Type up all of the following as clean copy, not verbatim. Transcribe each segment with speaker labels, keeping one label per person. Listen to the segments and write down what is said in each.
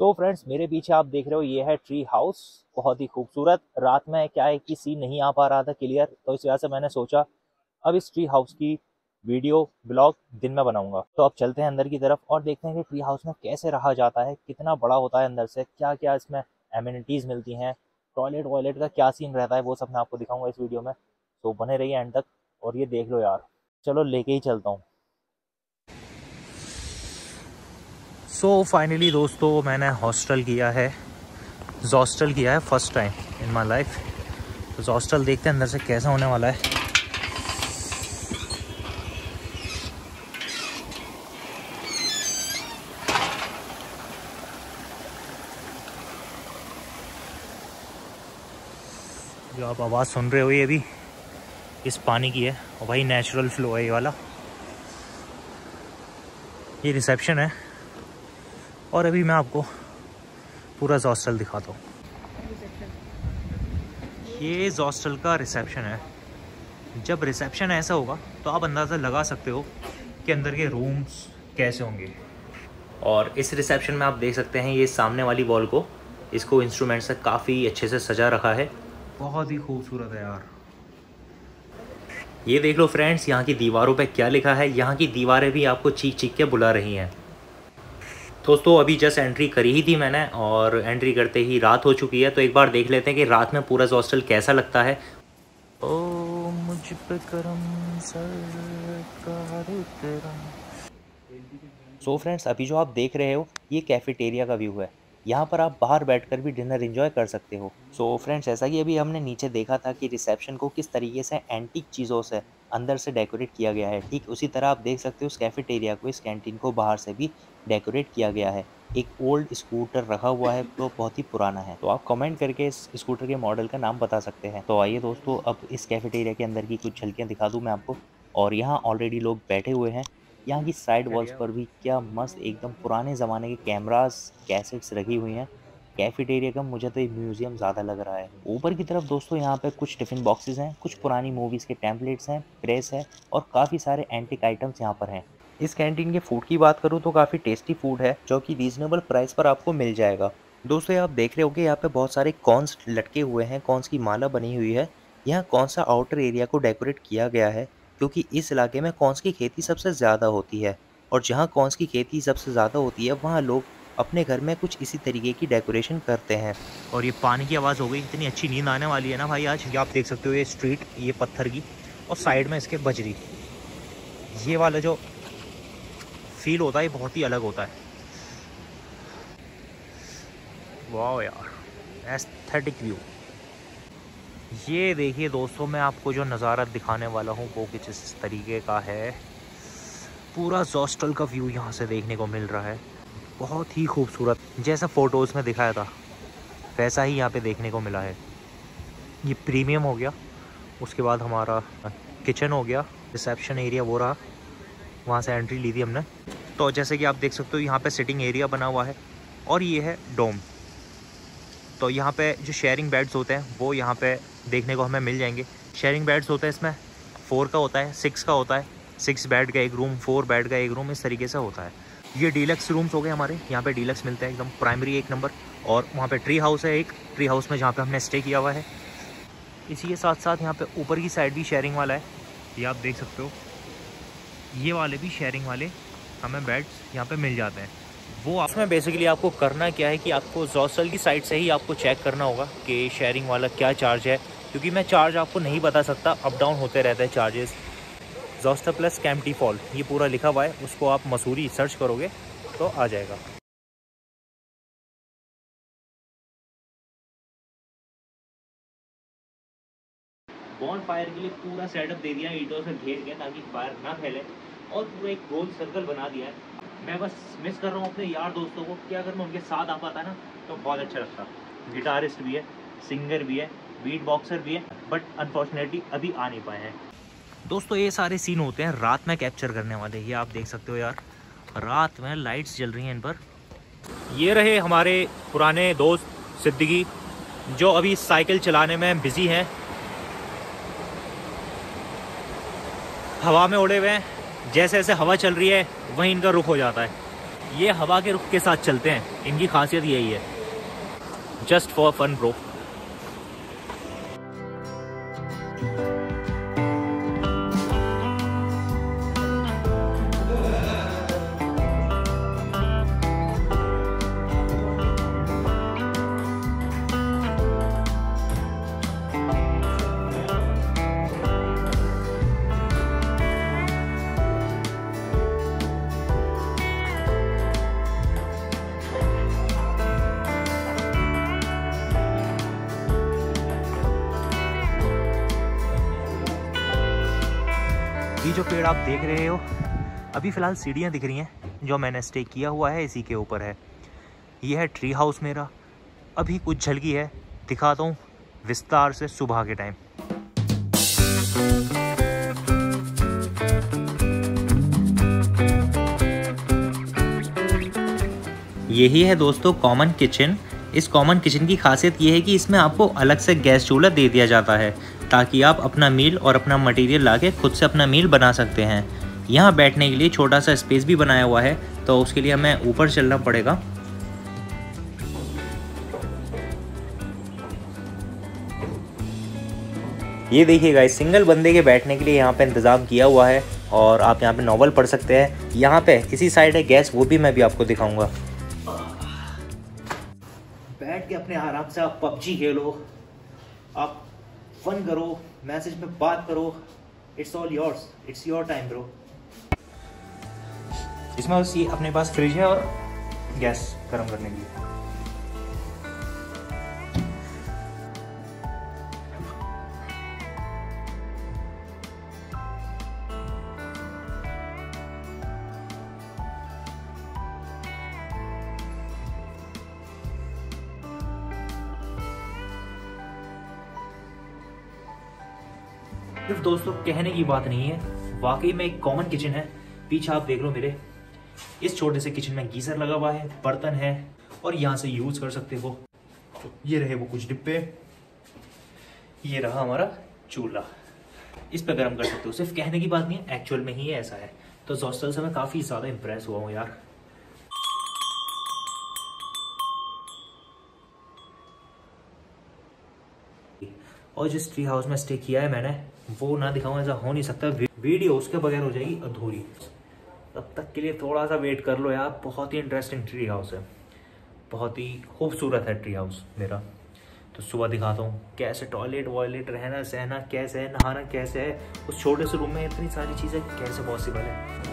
Speaker 1: तो फ्रेंड्स मेरे पीछे आप देख रहे हो ये है ट्री हाउस, बहुत ही खूबसूरत। रात में क्या है कि सीन नहीं आ पा रहा था क्लियर, तो इस वजह से मैंने सोचा अब इस ट्री हाउस की वीडियो ब्लॉग दिन में बनाऊंगा। तो अब चलते हैं अंदर की तरफ और देखते हैं कि ट्री हाउस में कैसे रहा जाता है, कितना बड़ा होता है, अंदर से क्या क्या इसमें एमिनिटीज़ मिलती हैं, टॉयलेट वॉयलेट का क्या सीन रहता है, वो सब मैं आपको दिखाऊंगा इस वीडियो में। तो बने रहिए एंड तक और ये देख लो यार। चलो लेके ही चलता हूँ। सो फाइनली दोस्तों मैंने हॉस्टल किया है, हॉस्टल किया है first time in my life. तो हॉस्टल देखते हैं अंदर से कैसा होने वाला है। जो आप आवाज़ सुन रहे हो ये भी इस पानी की है और भाई नेचुरल फ्लो है ये वाला। ये रिसेप्शन है और अभी मैं आपको पूरा हॉस्टल दिखाता हूँ। ये हॉस्टल का रिसेप्शन है। जब रिसेप्शन ऐसा होगा तो आप अंदाज़ा लगा सकते हो कि अंदर के रूम्स कैसे होंगे। और इस रिसेप्शन में आप देख सकते हैं ये सामने वाली वॉल को, इसको इंस्ट्रूमेंट से काफ़ी अच्छे से सजा रखा है, बहुत ही खूबसूरत है यार। ये देख लो फ्रेंड्स, यहाँ की दीवारों पे क्या लिखा है। यहाँ की दीवारें भी आपको चीख चीख के बुला रही हैं। दोस्तों अभी जस्ट एंट्री करी ही थी मैंने और एंट्री करते ही रात हो चुकी है। तो एक बार देख लेते हैं कि रात में पूरा हॉस्टल कैसा लगता है। ओ मुझ पे करम सरकार तेरा। सो फ्रेंड्स अभी जो आप देख रहे हो ये कैफेटेरिया का व्यू है। यहाँ पर आप बाहर बैठकर भी डिनर एंजॉय कर सकते हो। सो फ्रेंड्स ऐसा कि अभी हमने नीचे देखा था कि रिसेप्शन को किस तरीके से एंटीक चीज़ों से अंदर से डेकोरेट किया गया है, ठीक उसी तरह आप देख सकते हो इस कैफेटेरिया को, इस कैंटीन को बाहर से भी डेकोरेट किया गया है। एक ओल्ड स्कूटर रखा हुआ है जो बहुत ही पुराना है। तो आप कमेंट करके इस स्कूटर के मॉडल का नाम बता सकते हैं। तो आइए दोस्तों अब इस कैफेटेरिया के अंदर की कुछ झलकियाँ दिखा दूँ मैं आपको। और यहाँ ऑलरेडी लोग बैठे हुए हैं। यहाँ की साइड वॉल्स पर भी क्या मस्त एकदम पुराने ज़माने के कैमरास कैसेट्स रखी हुई हैं। कैफेटेरिया का मुझे तो ये म्यूज़ियम ज़्यादा लग रहा है। ऊपर की तरफ दोस्तों यहाँ पे कुछ टिफ़िन बॉक्सेस हैं, कुछ पुरानी मूवीज़ के टेम्पलेट्स हैं, प्रेस है और काफ़ी सारे एंटिक आइटम्स यहाँ पर हैं। इस कैंटीन के फूड की बात करूँ तो काफ़ी टेस्टी फूड है जो कि रीज़नेबल प्राइस पर आपको मिल जाएगा। दोस्तों आप देख रहे हो कि यहाँ पे बहुत सारे कॉर्न्स लटके हुए हैं, कॉर्न्स की माला बनी हुई है। यहाँ कौन सा आउटर एरिया को डेकोरेट किया गया है क्योंकि इस इलाके में कॉर्न्स की खेती सबसे ज़्यादा होती है और जहाँ कॉर्न्स की खेती सबसे ज़्यादा होती है वहाँ लोग अपने घर में कुछ इसी तरीके की डेकोरेशन करते हैं। और ये पानी की आवाज़ हो गई, इतनी अच्छी नींद आने वाली है ना भाई आज। ये आप देख सकते हो ये स्ट्रीट, ये पत्थर की और साइड में इसके बजरी, ये वाला जो फील होता है ये बहुत ही अलग होता है। वाह यार एस्थेटिक व्यू। ये देखिए दोस्तों मैं आपको जो नज़ारा दिखाने वाला हूँ वो कुछ इस तरीके का है। पूरा हॉस्टल का व्यू यहाँ से देखने को मिल रहा है, बहुत ही खूबसूरत। जैसा फ़ोटोज़ में दिखाया था वैसा ही यहाँ पे देखने को मिला है। ये प्रीमियम हो गया, उसके बाद हमारा किचन हो गया, रिसेप्शन एरिया वो रहा, वहाँ से एंट्री ली थी हमने। तो जैसे कि आप देख सकते हो यहाँ पे सिटिंग एरिया बना हुआ है और ये है डोम। तो यहाँ पे जो शेयरिंग बेड्स होते हैं वो यहाँ पे देखने को हमें मिल जाएंगे। शेयरिंग बेड्स होते हैं इसमें 4 का होता है, 6 का होता है, 6 बेड का एक रूम, 4 बेड का एक रूम, इस तरीके से होता है। ये डीलक्स रूम्स हो गए हमारे, यहाँ पे डीलक्स मिलते हैं एकदम प्राइमरी 1 नंबर। और वहाँ पे ट्री हाउस है, एक ट्री हाउस में जहाँ पे हमने स्टे किया हुआ है। इसी के साथ साथ यहाँ पे ऊपर की साइड भी शेयरिंग वाला है, ये आप देख सकते हो। ये वाले भी शेयरिंग वाले हमें बेड्स यहाँ पे मिल जाते हैं। वो उसमें बेसिकली आपको करना क्या है कि आपको हॉस्टल की साइड से ही आपको चेक करना होगा कि शेयरिंग वाला क्या चार्ज है, क्योंकि मैं चार्ज आपको नहीं बता सकता, अप डाउन होते रहते हैं charges. Hostel plus Kempty fall ये पूरा लिखा हुआ है, उसको आप मसूरी सर्च करोगे तो आ जाएगा। बॉन फायर के लिए पूरा सेटअप दे दिया, ईंटों से घेर के ताकि फायर ना फैले और पूरा एक गोल सर्कल बना दिया है। मैं बस मिस कर रहा हूँ अपने यार दोस्तों को कि अगर मैं उनके साथ आ पाता ना तो बहुत अच्छा लगता। गिटारिस्ट भी है, सिंगर भी है, बीट बॉक्सर भी है, बट अनफॉर्चुनेटली अभी आ नहीं पाए हैं। दोस्तों ये सारे सीन होते हैं रात में कैप्चर करने वाले, ये आप देख सकते हो यार, रात में लाइट्स जल रही हैं इन पर। ये रहे हमारे पुराने दोस्त सिद्दीकी जो अभी साइकिल चलाने में बिजी हैं, हवा में उड़े हुए हैं। जैसे जैसे हवा चल रही है वहीं इनका रुख हो जाता है। ये हवा के रुख के साथ चलते हैं, इनकी खासियत यही है। Just for fun bro. ये जो पेड़ आप देख रहे हो, अभी फ़िलहाल सीढ़ियाँ दिख रही हैं, जो मैंने स्टे किया हुआ है इसी के ऊपर है। ये है ट्री हाउस मेरा। अभी कुछ झलकी है, दिखाता हूँ विस्तार से सुबह के टाइम। यही है दोस्तों कॉमन किचन। इस कॉमन किचन की खासियत ये है कि इसमें आपको अलग से गैस चूल्हा दे दिया जाता है, ताकि आप अपना मील और अपना मटेरियल लाके खुद से अपना मील बना सकते हैं। यहाँ बैठने के लिए छोटा सा स्पेस भी बनाया हुआ है, तो उसके लिए हमें ऊपर चलना पड़ेगा। ये देखिएगा, इस सिंगल बंदे के बैठने के लिए यहाँ पे इंतज़ाम किया हुआ है, और आप यहाँ पे नॉवल पढ़ सकते हैं। यहाँ पे इसी साइड है गैस, वो भी मैं भी आपको दिखाऊंगा। बैठ के अपने आराम से आप पबजी खेलो, आप फन करो, मैसेज में बात करो। It's all yours, it's your time bro. इसमें बस ये अपने पास फ्रिज है और गैस गर्म करने की। सिर्फ दोस्तों कहने की बात नहीं है, वाकई में एक कॉमन किचन है। पीछे आप देख लो मेरे, इस छोटे से किचन में गीजर लगा हुआ है, बर्तन है, और यहाँ से यूज कर सकते हो। ये रहे वो कुछ डिब्बे, ये रहा हमारा चूल्हा, इस पे गर्म कर सकते हो। सिर्फ कहने की बात नहीं है, एक्चुअल में ही ऐसा है। तो हॉस्टल से मैं काफी ज्यादा इंप्रेस हुआ हूँ यार। और जिस ट्री हाउस में स्टे किया है मैंने, वो ना दिखाऊं ऐसा हो नहीं सकता। वीडियो उसके बगैर हो जाएगी अधूरी। तब तक के लिए थोड़ा सा वेट कर लो यार। बहुत ही इंटरेस्टिंग ट्री हाउस है, बहुत ही खूबसूरत है ट्री हाउस मेरा। तो सुबह दिखाता हूँ कैसे टॉयलेट वॉयलेट, रहना सहना कैसे है, नहाना कैसे है। उस छोटे से रूम में इतनी सारी चीज़ें कैसे पॉसिबल है।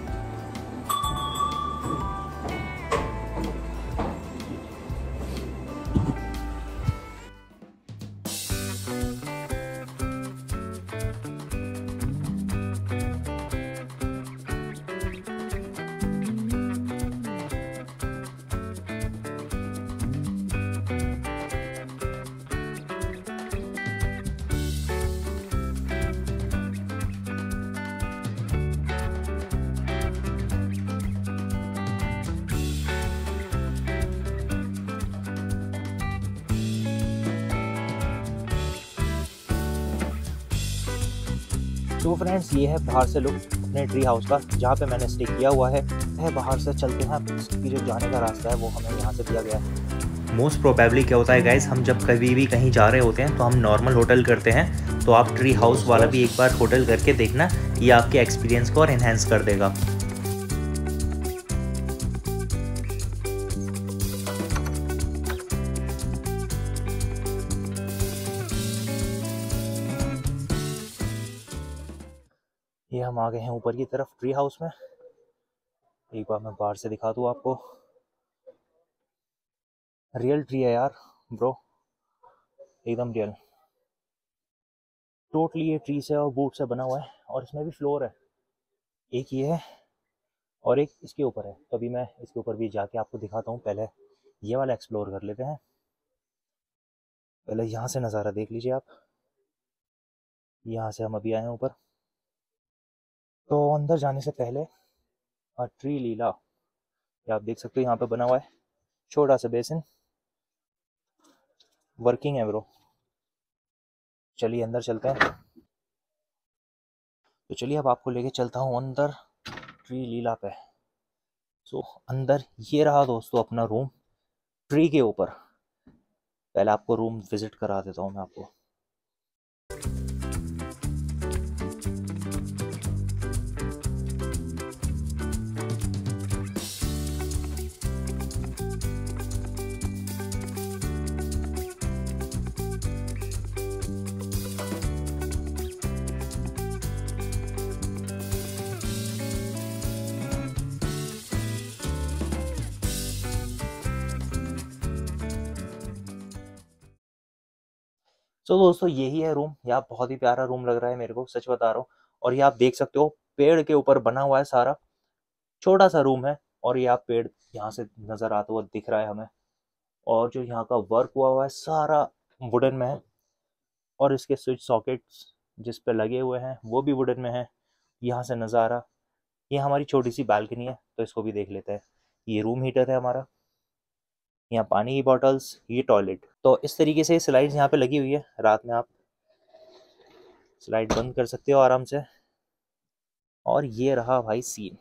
Speaker 1: तो फ्रेंड्स, ये है बाहर से लुक अपने ट्री हाउस का, जहाँ पे मैंने स्टे किया हुआ है। बाहर से चलते हैं, इसकी जो जाने का रास्ता है वो हमें यहाँ से दिया गया है। मोस्ट प्रोबेबली क्या होता है गाइस, हम जब कभी भी कहीं जा रहे होते हैं तो हम नॉर्मल होटल करते हैं। तो आप ट्री हाउस वाला भी एक बार होटल करके देखना, ये आपके एक्सपीरियंस को और इन्हेंस कर देगा। ये हम आ गए हैं ऊपर की तरफ ट्री हाउस में। एक बार मैं बाहर से दिखा दूँ आपको। रियल ट्री है यार ब्रो, एकदम रियल। टोटली ये ट्री से और वुड से बना हुआ है, और इसमें भी फ्लोर है। एक ये है और एक इसके ऊपर है। तो अभी मैं इसके ऊपर भी जाके आपको दिखाता हूँ। पहले ये वाला एक्सप्लोर कर लेते हैं। पहले यहाँ से नज़ारा देख लीजिए आप। यहाँ से हम अभी आए हैं ऊपर। तो अंदर जाने से पहले ट्री लीला, ये आप देख सकते हो, यहाँ पे बना हुआ है छोटा सा बेसिन। वर्किंग है ब्रो। चलिए अंदर चलते हैं। तो चलिए अब आपको लेके चलता हूँ अंदर ट्री लीला पे। सो अंदर ये रहा दोस्तों अपना रूम ट्री के ऊपर। पहले आपको रूम विजिट करा देता हूँ मैं आपको। सो दोस्तों यही है रूम। यहाँ बहुत ही प्यारा रूम लग रहा है मेरे को, सच बता रहा हूँ। और ये आप देख सकते हो पेड़ के ऊपर बना हुआ है सारा। छोटा सा रूम है और ये आप पेड़ यहाँ से नजर आता हुआ दिख रहा है हमें। और जो यहाँ का वर्क हुआ है सारा वुडन में है। और इसके स्विच सॉकेट्स जिस पे लगे हुए हैं वो भी वुडन में है। यहाँ से नज़ारा, ये हमारी छोटी सी बालकनी है तो इसको भी देख लेते हैं। ये रूम हीटर है हमारा, यहाँ पानी की बॉटल्स, ये टॉयलेट। तो इस तरीके से स्लाइड्स यहाँ पे लगी हुई है। रात में आप स्लाइड बंद कर सकते हो आराम से। और ये रहा भाई सीन,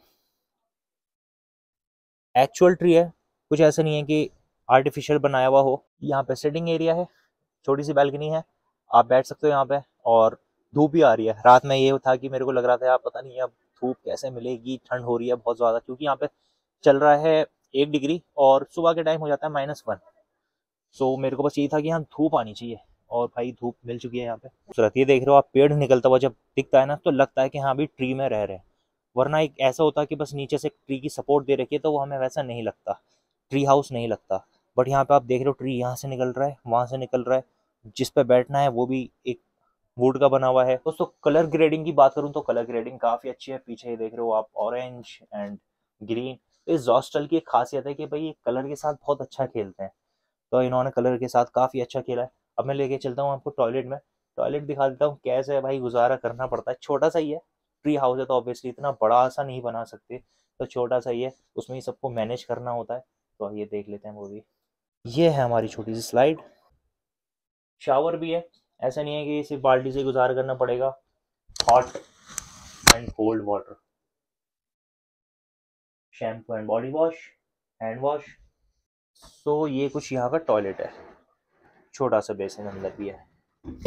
Speaker 1: एक्चुअल ट्री है, कुछ ऐसा नहीं है कि आर्टिफिशियल बनाया हुआ हो। यहाँ पे सिटिंग एरिया है, छोटी सी बैल्कनी है, आप बैठ सकते हो यहाँ पे। और धूप भी आ रही है। रात में ये था कि मेरे को लग रहा था यार पता नहीं अब धूप कैसे मिलेगी, ठंड हो रही है बहुत ज़्यादा, क्योंकि यहाँ पे चल रहा है 1 डिग्री और सुबह के टाइम हो जाता है -1। सो मेरे को बस यही था कि यहाँ धूप आनी चाहिए, और भाई धूप मिल चुकी है यहाँ पे। खूबसूरत ये देख रहे हो आप, पेड़ निकलता हुआ जब दिखता है ना तो लगता है कि हाँ अभी ट्री में रह रहे हैं। वरना एक ऐसा होता है कि बस नीचे से ट्री की सपोर्ट दे रखी है तो वो हमें वैसा नहीं लगता, ट्री हाउस नहीं लगता। बट यहाँ पे आप देख रहे हो ट्री यहाँ से निकल रहा है, वहां से निकल रहा है, जिस पे बैठना है वो भी एक वुड का बना हुआ है। दोस्तों कलर ग्रेडिंग की बात करूँ तो कलर ग्रेडिंग काफी अच्छी है। पीछे ये देख रहे हो आप, ऑरेंज एंड ग्रीन। इस जॉस्टल की एक खासियत है कि भाई ये कलर के साथ बहुत अच्छा खेलते हैं, तो इन्होंने कलर के साथ काफी अच्छा खेला है। अब मैं लेके चलता हूँ आपको टॉयलेट में, टॉयलेट दिखा देता हूँ कैसे है भाई गुजारा करना पड़ता है। छोटा सा ही है, ट्री हाउस है तो ऑब्वियसली इतना बड़ा सा नहीं बना सकते, तो छोटा सा ही है, उसमें ही सबको मैनेज करना होता है। तो ये देख लेते हैं वो भी। ये है हमारी छोटी सी स्लाइड। शावर भी है, ऐसा नहीं है कि सिर्फ बाल्टी से गुजारा करना पड़ेगा। Hot and cold water, shampoo and body wash, hand wash. So ये कुछ यहाँ का टॉयलेट है, छोटा सा बेसिन अंदर भी है।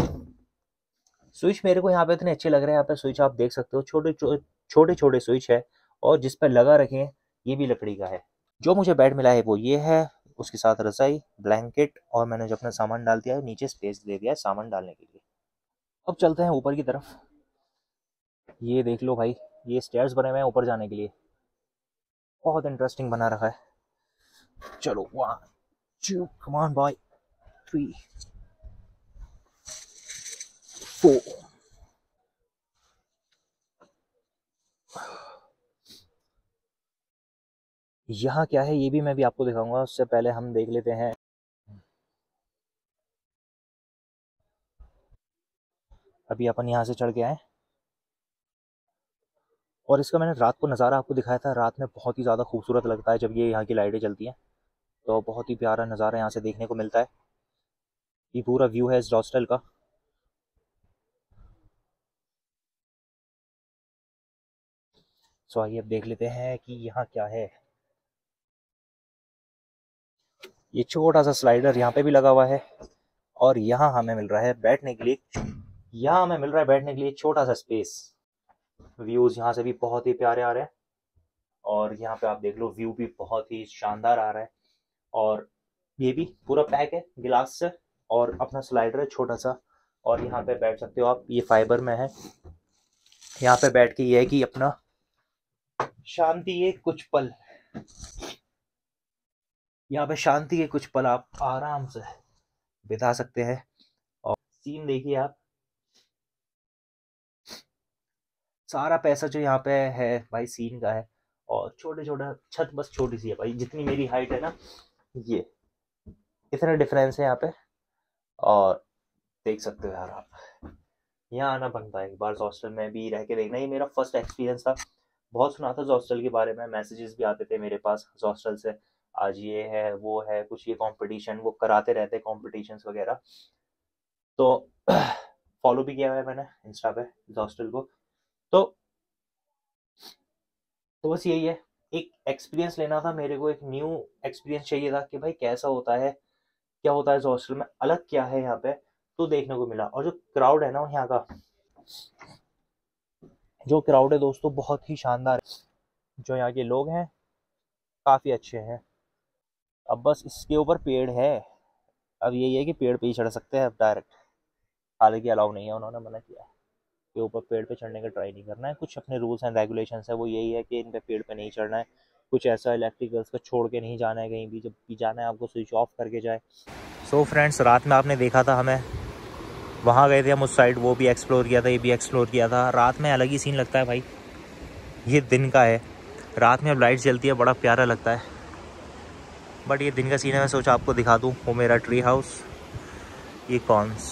Speaker 1: स्विच मेरे को यहाँ पे इतने अच्छे लग रहे हैं। यहाँ पे स्विच आप देख सकते हो, छोटे छोटे स्विच है, और जिस पे लगा रखे हैं ये भी लकड़ी का है। जो मुझे बेड मिला है वो ये है, उसके साथ रजाई, ब्लैंकेट, और मैंने जो अपना सामान डाल दिया है नीचे स्पेस दे दिया है सामान डालने के लिए। अब चलते हैं ऊपर की तरफ। ये देख लो भाई, ये स्टेयर्स बने हुए हैं ऊपर जाने के लिए, बहुत इंटरेस्टिंग बना रखा है। चलो 1 2 कम ऑन बॉय, 3 4। यहाँ क्या है ये भी मैं भी आपको दिखाऊंगा, उससे पहले हम देख लेते हैं। अभी अपन यहाँ से चढ़ के आए, और इसका मैंने रात को नज़ारा आपको दिखाया था। रात में बहुत ही ज़्यादा खूबसूरत लगता है जब ये यहाँ की लाइटें जलती हैं, तो बहुत ही प्यारा नज़ारा यहाँ से देखने को मिलता है। ये पूरा व्यू है इस हॉस्टल का। सो आइए अब देख लेते हैं कि यहाँ क्या है। ये छोटा सा स्लाइडर यहाँ पे भी लगा हुआ है, और यहाँ हमें मिल रहा है बैठने के लिए, यहाँ हमें मिल रहा है बैठने के लिए छोटा सा स्पेस। व्यूज यहाँ से भी बहुत ही प्यारे आ रहे हैं, और यहाँ पे आप देख लो व्यू भी बहुत ही शानदार आ रहा है। और ये भी पूरा पैक है गिलास से, और अपना स्लाइडर है छोटा सा, और यहाँ पे बैठ सकते हो आप। ये फाइबर में है, यहाँ पे बैठ के ये है कि अपना शांति ये कुछ पल, यहाँ पे शांति के कुछ पल आप आराम से बिता सकते हैं। और सीन देखिए आप, सारा पैसा जो यहाँ पे है भाई सीन का है। और छोटे छोटा छत बस छोटी सी है भाई, जितनी मेरी हाइट है ना, ये इतना डिफरेंस है यहाँ पे। और देख सकते हो यार आप, यहाँ आना बनता है एक बार हॉस्टल में भी रह के देखना। ये मेरा फर्स्ट एक्सपीरियंस था। बहुत सुना था हॉस्टल के बारे में, मैसेजेस भी आते थे मेरे पास हॉस्टल से, आज ये है वो है कुछ, ये कंपटीशन वो कराते रहते कॉम्पिटिशन्स वगैरह। तो फॉलो भी किया है मैंने इंस्टा पे हॉस्टल को। तो बस यही है, एक एक्सपीरियंस लेना था मेरे को, एक न्यू एक्सपीरियंस चाहिए था कि भाई कैसा होता है, क्या होता है इस हॉस्टल में, अलग क्या है यहाँ पे, तो देखने को मिला। और जो क्राउड है ना यहाँ का, जो क्राउड है दोस्तों बहुत ही शानदार है। जो यहाँ के लोग हैं काफ़ी अच्छे हैं। अब बस इसके ऊपर पेड़ है, अब यही है कि पेड़ पे ही चढ़ सकते हैं अब डायरेक्ट, हालांकि अलाउ नहीं है, उन्होंने मना किया है कि ऊपर पेड़ पे चढ़ने का ट्राई नहीं करना है। कुछ अपने रूल्स एंड रेगुलेशंस है, वो यही है कि इन पे पेड़ पे नहीं चढ़ना है, कुछ ऐसा इलेक्ट्रिकल्स को छोड़ के नहीं जाना है कहीं भी, जब भी जाना है आपको स्विच ऑफ करके जाए। सो फ्रेंड्स, रात में आपने देखा था हमें वहाँ गए थे हम उस साइड, वो भी एक्सप्लोर किया था, ये भी एक्सप्लोर किया था। रात में अलग ही सीन लगता है भाई, ये दिन का है, रात में अब लाइट जलती है बड़ा प्यारा लगता है, बट ये दिन का सीन है। मैं सोचा आपको दिखा दूँ, वो मेरा ट्री हाउस, ये कॉर्न्स।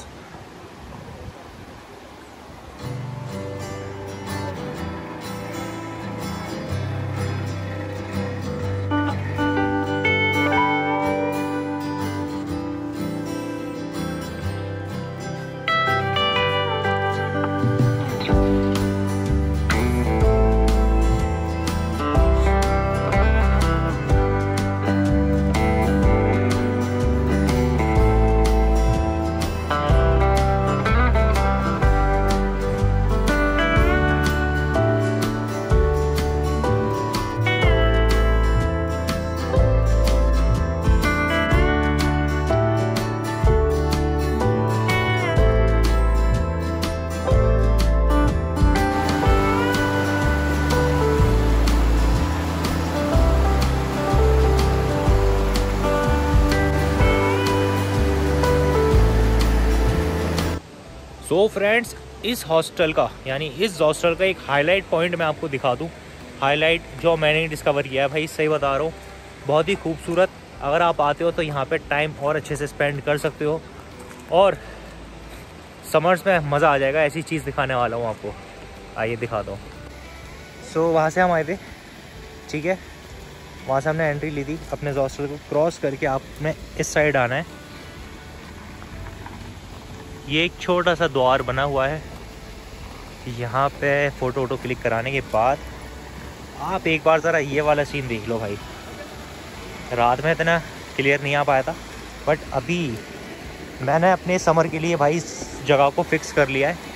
Speaker 1: सो फ्रेंड्स, इस हॉस्टल का यानी इस हॉस्टल का एक हाईलाइट पॉइंट मैं आपको दिखा दूं। हाईलाइट जो मैंने डिस्कवर किया है भाई, सही बता रहा हूँ, बहुत ही खूबसूरत। अगर आप आते हो तो यहाँ पे टाइम और अच्छे से स्पेंड कर सकते हो, और समर्स में मज़ा आ जाएगा। ऐसी चीज़ दिखाने वाला हूँ आपको, आइए दिखा दो। सो वहाँ से हम आए थे, ठीक है, वहाँ से हमने एंट्री ली थी। अपने हॉस्टल को क्रॉस करके आपने इस साइड आना है। ये एक छोटा सा द्वार बना हुआ है, यहाँ पे फ़ोटो वोटो क्लिक कराने के बाद आप एक बार ज़रा ये वाला सीन देख लो भाई। रात में इतना क्लियर नहीं आ पाया था, बट अभी मैंने अपने समर के लिए भाई इस जगह को फिक्स कर लिया है।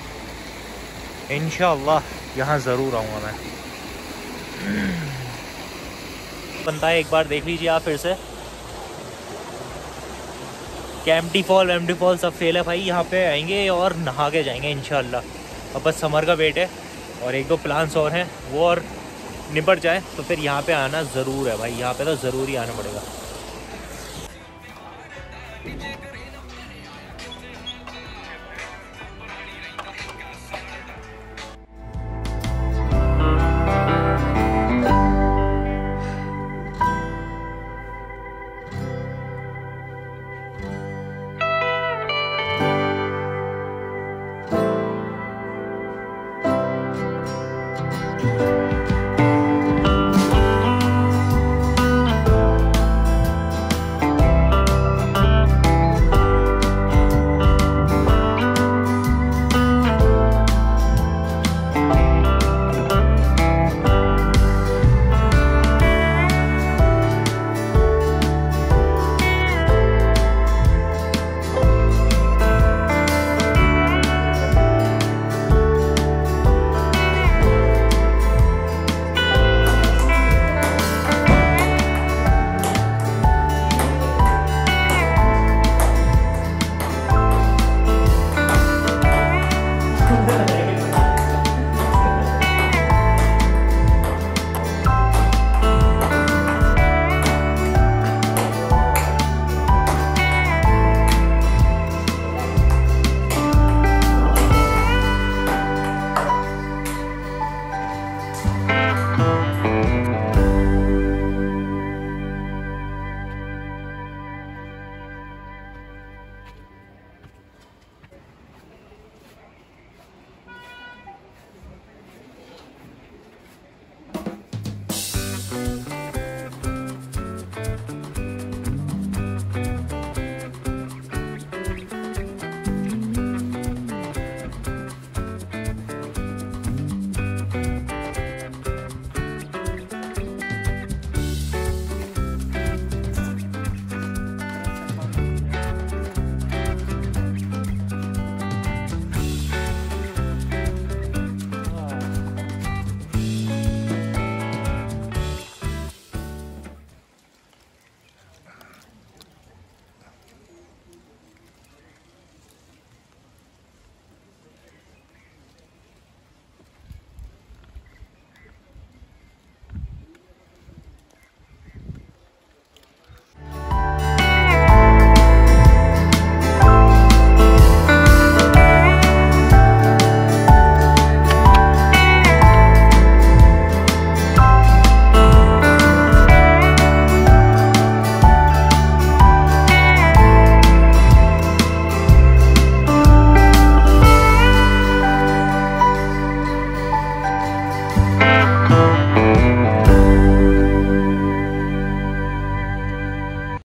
Speaker 1: इंशाअल्लाह यहाँ ज़रूर आऊँगा मैं। बनता है, एक बार देख लीजिए आप फिर से। कैंपटी फॉल सब फेल है भाई, यहाँ पे आएंगे और नहा के जाएंगे इंशाअल्लाह। अब बस समर का वेट है, और एक दो प्लान्स और हैं, वो और निपट जाए तो फिर यहाँ पे आना ज़रूर है भाई। यहाँ पे तो ज़रूर ही आना पड़ेगा।